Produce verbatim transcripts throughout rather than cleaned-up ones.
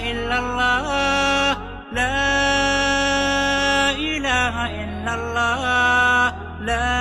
إلا الله لا إله إلا الله لا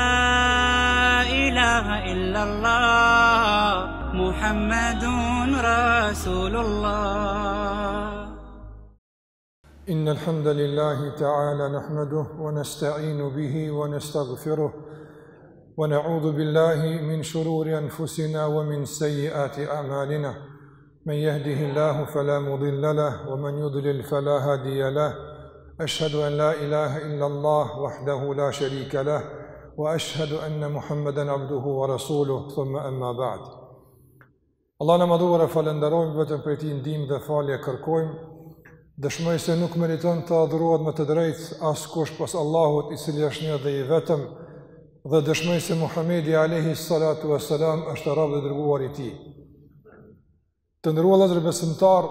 إله إلا الله محمد رسول الله. إن الحمد لله تعالى نحمده ونستعين به ونستغفره ونعوذ بالله من شرور أنفسنا ومن سيئات أعمالنا من يهده الله فلا مضل له ومن يضلل فلا هادي له أشهد أن لا إله إلا الله وحده لا شريك له وأشهد أن محمدا عبده ورسوله ثم أما بعد. Allah në madhuar e falenderojmë, vetëm për ti ndihmë dhe falje kërkojmë. Dëshmoj se nuk meriton të adhurohet me të drejtë askush pas Allahut, i cili është një dhe i vetëm, dhe dëshmoj se Muhamedi alayhi salatu wassalam është rob dhe dërguar i tij. Të nderuar vëllezër besimtar,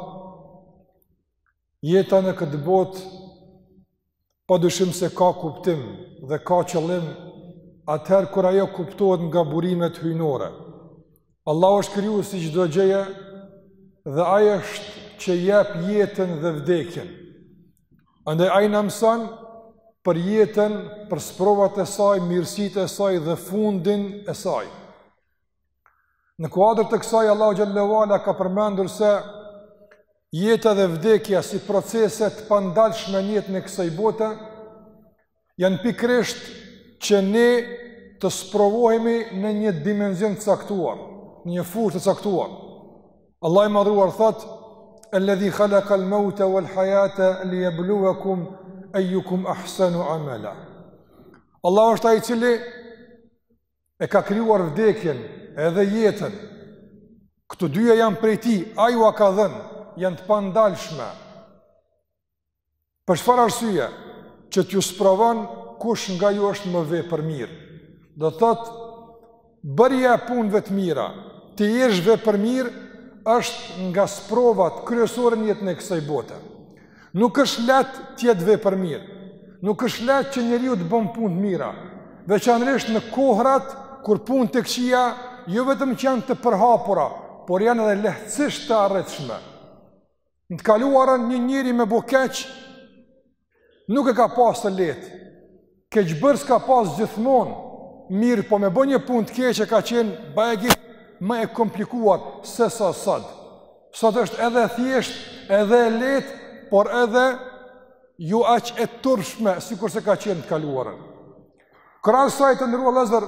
jeta në këtë botë padyshim se ka kuptim dhe ka qëllim atëherë kur ajo kuptohet nga burimet hyjnore. Allah është kriju si çdo gjëje dhe ai është që jep jetën dhe vdekjen. Andaj ai na mëson për jetën, për sprovat e saj, mirësitë e saj dhe fundin e saj. Në kuadër të kësaj Allahu xhallahu ala ka përmendur se jeta dhe vdekja si procese të pandalshme në jetën e kësaj bote janë pikërisht që ne të sprovohemi në një dimension të caktuar, në një fushë të caktuar. Allah i madhruar thotë: Alladhi khalaqa al-mauta wal-hayata liyabluwakum ayyukum ahsanu amala. Allah është ai i cili e ka krijuar vdekjen edhe jetën. Këto dyja janë prej tij, ai u ka dhënë, janë të pandalshme. Për çfarë arsye? Që t'ju sprovon kush nga ju është më vepër mirë. Do thotë, bërja e punëve të mira, të jesh vepër mirë, është nga sprovat kryesore në jetën e kësaj bote. Nuk është lehtë të jetë vepër mirë. Nuk është lehtë që njeriu të bën punë të mira, veçanërisht në kohrat kur punë të këqija jo vetëm që janë të përhapura, por janë edhe lehtësisht të arritshme. Në të kaluarën një njeri me bukeq nuk e ka pas të lehtë. Keqbërës ka pas gjithmonë, mirë, po me bën një punë të keqe ka qenë bajegi më e komplikuar se sa sot. Sot është edhe thjesht, edhe e lehtë, por edhe ju aq e turpshme sikur se ka qenë të kaluarën. Krahas asaj të ndërua vëllezër,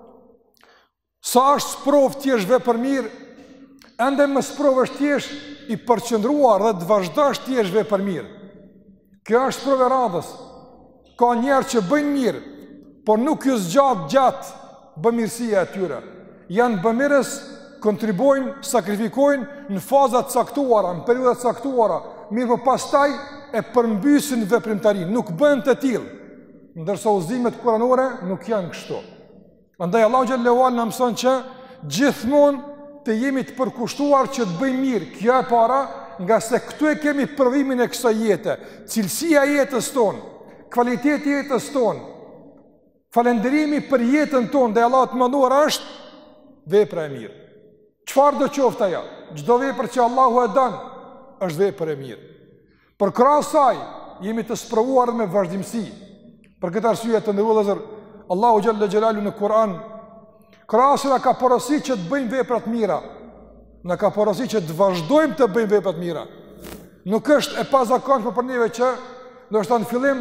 sa është sprov ti je vepër mirë, ende më sprov është ti je i përqendruar dhe të vazhdosh ti je vepër mirë. Kjo është sprov e radhës. Ka njerëz që bëjnë mirë, por nuk ju zgjat gjatë bëmirësia e tyre. Janë bëmirës, kontribojnë, sakrifikojnë në fazat caktuara, në periudat caktuara, mirë po pastaj e përmbysin veprimtarinë, nuk bëhen të tillë, ndërsa udhëzimet kuranore nuk janë kështu. Andaj Allahu xhallahu ala na mëson që gjithmonë të jemi të përkushtuar që të bëjmë mirë. Kjo e para, nga se këtu e kemi prodhimin e kësaj jete, cilësia e jetës tonë, kvaliteti i jetës tonë, falënderimi për jetën tonë dhe Allahu të mënduar është vepra e mirë. Çfarë do qoftë ajo? Çdo vepër që Allahu e don është vepër e mirë. Për krahas saj jemi të sprovuar me vazhdimsi. Për këtë arsye të nderuar vëllezër, Allahu xhalla xhelalu në Kur'an krahas na ka porositur që të bëjmë vepra të mira. Na ka porositur që të vazhdojmë të bëjmë vepra të mira. Nuk është e pazakonshme për neve që ndoshta në fillim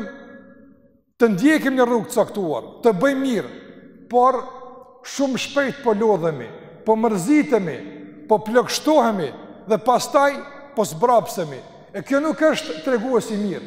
të ndjekim një rrugë të caktuar, të bëjmë mirë, por shumë shpejt po lodhemi, po mërzitemi, po plagështohemi dhe pastaj po zbrapsemi. E kjo nuk është tregues i mirë.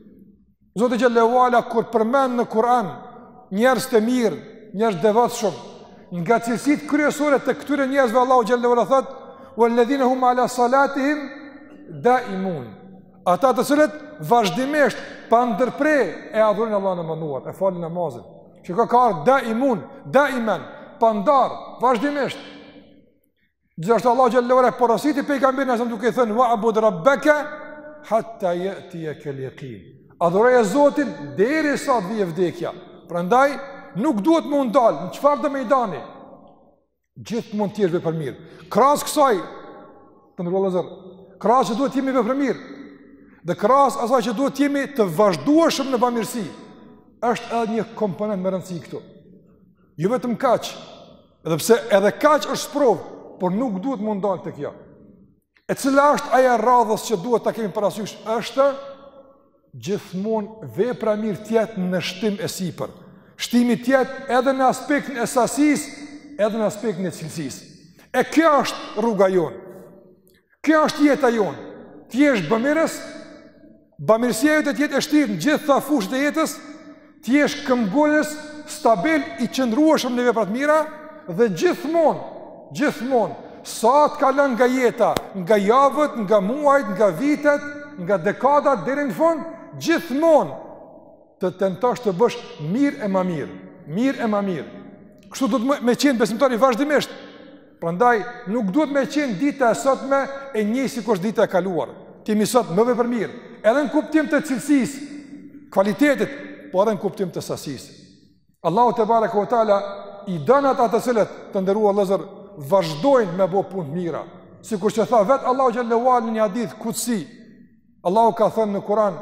Zoti xhallahu ala kur përmend në Kur'an njerëz të mirë, njerëz devotshëm, nga cilësitë kryesore të këtyre njerëzve Allahu xhallahu ala thotë: "Walladhina hum ala salatihim daimun." Ata të cilët vazhdimisht pa ndërprer e adhurojnë Allahun e mënduar, e falin namazin. Shikoj ka ardhur daimun, daiman, pa ndar, vazhdimisht. Gjithashtu Allahu xhallahu ala porositi pejgamberin asam duke thënë: "Wa'bud rabbaka hatta ya'tiyaka al-yaqin." Adhuroje Zotin derisa të vijë vdekja. Prandaj nuk duhet më ndal në çfarë do mejdani. Gjithmonë të jesh vepër mirë. Krahas kësaj, të ndërrollëzor, krahas që duhet të jemi vepërmirë, dhe krahas asaj që duhet të jemi të vazhdueshëm në bamirësi, është edhe një komponent më rëndësishëm këtu. Jo vetëm kaq, edhe pse edhe kaq është sprovë, por nuk duhet mund dalë të kjo. E cila është aja radhës që duhet ta kemi parasysh, është gjithmonë vepra mirë tjetë në shtim e sipër. Shtimi tjetë edhe në aspektin e sasisë, edhe në aspektin e cilësisë. E kjo është rruga jonë. Kjo është jeta jonë. Ti jesh bamirës, bamirësia jote të jetë e shtirë në gjitha fushët e jetës, ti jesh këmbgulës, stabil, i qëndrueshëm në vepra të mira, dhe gjithmonë, gjithmonë, sa të kalon nga jeta, nga javët, nga muajt, nga vitet, nga dekadat deri në fund, gjithmonë të tentosh të bësh mirë e më mirë, mirë e më mirë. Kështu duhet me qenë besimtari vazhdimisht. Prandaj nuk duhet me qenë dita e sotme e një sikur dita e kaluar. Ti mi sot më vepër mirë, edhe në kuptim të cilësisë, kvalitetit, por edhe në kuptim të sasisë. Allahu te bareka ve taala i don ata të cilët, të nderuar vëllezër, vazhdojnë me bëu punë mira. Sikur që tha vet Allahu xhallahu ala në një hadith kutsi. Allahu ka thënë në Kur'an,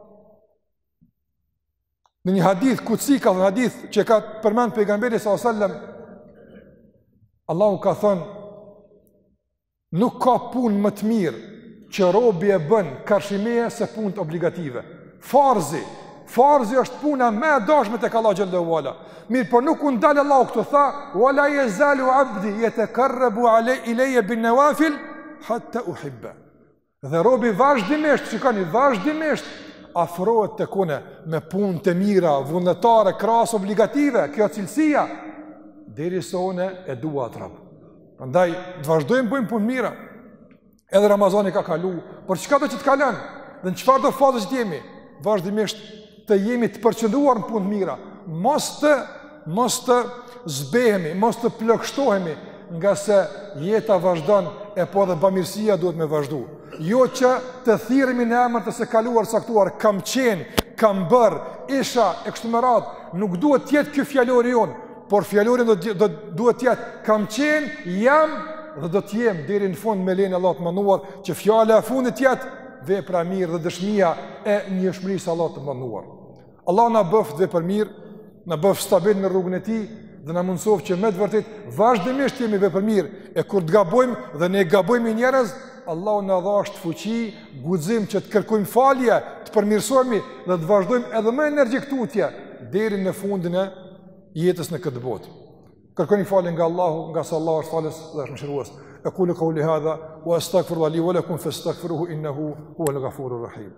në një hadith kutsi, ka thënë hadith që ka përmend pejgamberi sallallahu alajhi wasallam, Allahu ka thënë, nuk ka punë më të mirë që robi e bën karshimeje se punët obligative. Farzi, farzi është puna më e dashme tek Allahu xhallahu ala. Mirë, por nuk u ndal Allahu këtu, tha, wala yazalu abdi yatakarrabu alay ilayya bin nawafil hatta uhibba. Dhe robi vazhdimisht, shikoni, vazhdimisht afrohet tek unë me punë të mira, vullnetare, krahas obligative, kjo cilësia, derisa unë e dua atë rab. Prandaj të vazhdojmë bëjmë punë mira. Edhe Ramazani ka kalu, por çka do që të kalon? Dhe në çfarë do fazë që jemi? Vazhdimisht të jemi të përqendruar në punë mira. Mos të mos të zbehemi, mos të plagështohemi, nga se jeta vazhdon e po dhe bamirësia duhet me vazhdu. Jo që të thirremi në emër të së kaluar saktuar, kam qenë, kam bërë, isha e kështu me radhë, nuk duhet të jetë ky fjalori jon, por fjalorin do, do duhet të jetë kam qenë, jam dhe do të jem deri në fund me lenin Allah të mënduar, që fjala e fundit të jetë vepra mirë dhe dëshmia e njëshmërisë Allah të mënduar. Allah na bëft vepër mirë, na bëft stabil në rrugën e tij dhe na mundsof që me të vërtet vazhdimisht jemi vepër mirë, e kur të gabojmë dhe ne gabojmë njerëz, Allahu na dhash fuqi, guxim që të kërkojmë falje, të përmirësohemi dhe të vazhdojmë edhe më energjik tutje deri në fundin e jetës në këtë botë. Kërkoni falje nga Allahu, nga sa Allahu është falës dhe është mëshirues. Aqulu qawli hadha wa astaghfirullaha li wa lakum fastaghfiruhu innahu huwal ghafurur rahim.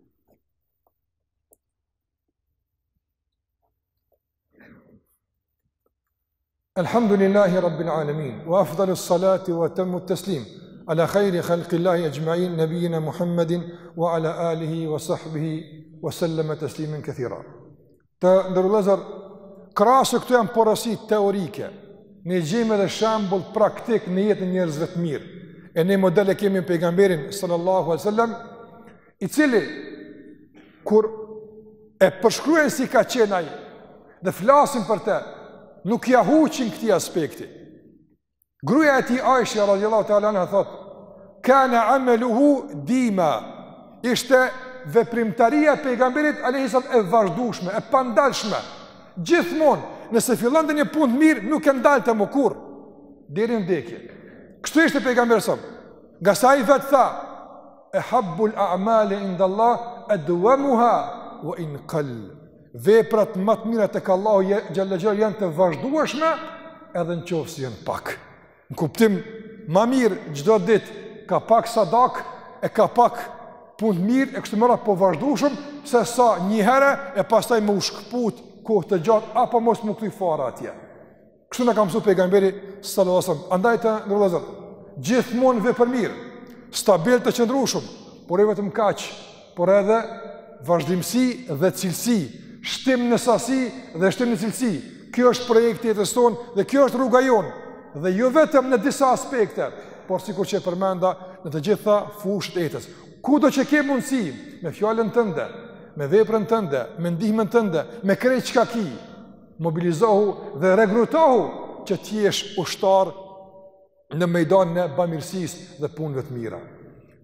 Alhamdulillahi rabbil alamin wa afdalus salati wa atammu at-taslim ala khayri khalqillahi ajma'in nabiyyina Muhammadin wa ala alihi wa sahbihi wa sallama tasliman kathira. Të ndërlozar krasë këtu janë porosit teorike, ne gjejmë edhe shembull praktik në jetën e njerëzve të mirë. E ne modele kemi pejgamberin sallallahu alaihi wasallam, i cili kur e përshkruajnë si ka qenë ai dhe flasin për të, nuk ja huqin këtij aspekti. Gruaja e tij Aisha radhiyallahu ta'ala anha thot: "Kana amaluhu dima." Ishte veprimtaria e pejgamberit alayhis salam e vazhdueshme, e pandalshme. Gjithmonë, nëse fillon të një punë të mirë, nuk e ndalte më kurrë deri në vdekje. Kështu ishte pejgamberi sa. Nga sa ai vetë tha: "Ehabbul a'mali indallah adwamuha wa in qall." Veprat më të mira tek Allahu xhalla xhalla janë të vazhdueshme, edhe nëse janë pak. Në kuptim më mirë çdo ditë ka pak sadak, e ka pak punë mirë e kështu me radhë, po vazhdueshëm, se sa një herë e pastaj më u shkput kohë të gjatë apo mos më kthy fare atje. Kështu na ka mësuar pejgamberi sallallahu alajhi wasallam. Andaj të ndërlozat, gjithmonë vepër mirë, stabil të qëndrueshëm, por jo vetëm kaq, por edhe vazhdimsi dhe cilësi, shtim në sasi dhe shtim në cilësi. Kjo është projekti i jetës tonë dhe kjo është rruga jonë. Dhe jo vetëm në disa aspekte, por sikur që e përmenda në të gjitha fushët e jetës. Kudo që ke mundësi, me fjalën tënde, me veprën tënde, me ndihmën tënde, me krejt çka ki, mobilizohu dhe regrutohu që t'jesh ushtar në mejdanin e bamirësisë dhe punëve të mira.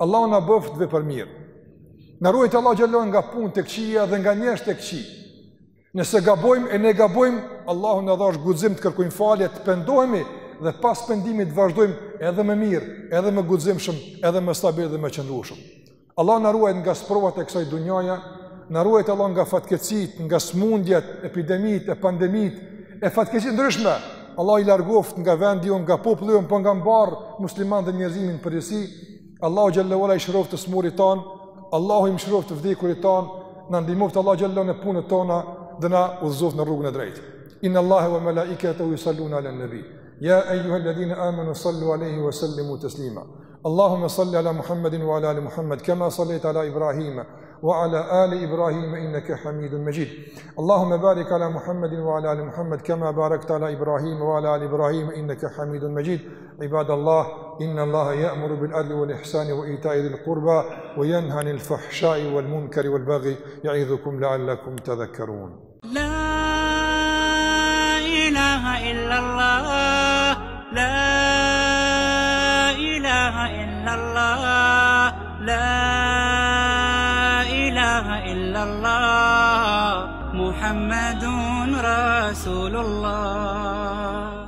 Allahu na bëft dhe për mirë. Na ruajt Allah xhallahu nga punë të këqija dhe nga njerëz të këqij. Nëse gabojmë e ne gabojmë, Allahu na dhash guxim të kërkojmë falje, të pendohemi dhe pas pendimit të vazhdojmë edhe më mirë, edhe më guximshëm, edhe më stabil dhe më qëndrueshëm. Allah na ruaj nga sprovat e kësaj dunjaja, na ruaj Allah nga fatkeqësitë, nga smundjet, epidemitë, e pandemitë, e fatkeqësitë ndryshme. Allah i largoft nga vendi jon, nga populli jon, po nga mbarr muslimanë dhe njerëzimin përgjithësi. Allahu xhallahu ala i shëroft të smurit ton, Allahu i mëshiroft të vdekurit ton, na ndihmoft Allah xhallahu në punët tona dhe na udhëzoft në rrugën e drejtë. Inna Allaha wa malaikatahu yusalluna ala nabi. Ya ayyuhalladhina amanu sallu alayhi wa sallimu taslima. Allahumma salli ala Muhammadin wa ala ali Muhammad kama sallaita ala Ibrahim wa ala ali Ibrahim innaka Hamidun Majid. Allahumma barik ala Muhammadin wa ala ali Muhammad kama barakta ala Ibrahim wa ala ali Ibrahim innaka Hamidun Majid. Ibadallah, inna Allaha ya'muru bil adli wal ihsani wa ita'i dhil qurba wa yanha 'anil fahsha'i wal munkari wal baghi ya'idhukum la'allakum tadhakkarun. La ilaha illallah, la ilaha illallah, la ilaha illallah, Muhammadun Rasulullah.